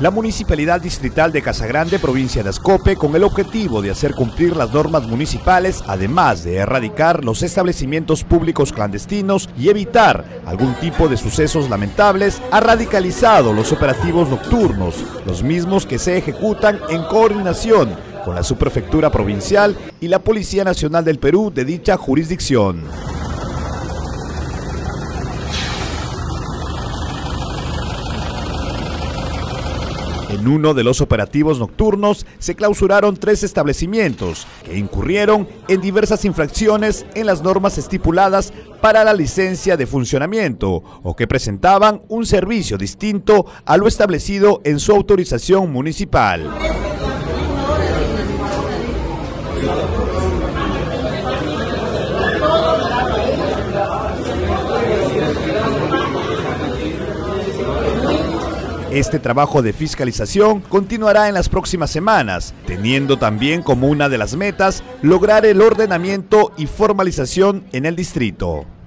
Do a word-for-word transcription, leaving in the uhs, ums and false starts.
La Municipalidad Distrital de Casagrande, provincia de Ascope, con el objetivo de hacer cumplir las normas municipales, además de erradicar los establecimientos públicos clandestinos y evitar algún tipo de sucesos lamentables, ha radicalizado los operativos nocturnos, los mismos que se ejecutan en coordinación con la Subprefectura Provincial y la Policía Nacional del Perú de dicha jurisdicción. En uno de los operativos nocturnos se clausuraron tres establecimientos que incurrieron en diversas infracciones en las normas estipuladas para la licencia de funcionamiento o que presentaban un servicio distinto a lo establecido en su autorización municipal. Este trabajo de fiscalización continuará en las próximas semanas, teniendo también como una de las metas lograr el ordenamiento y formalización en el distrito.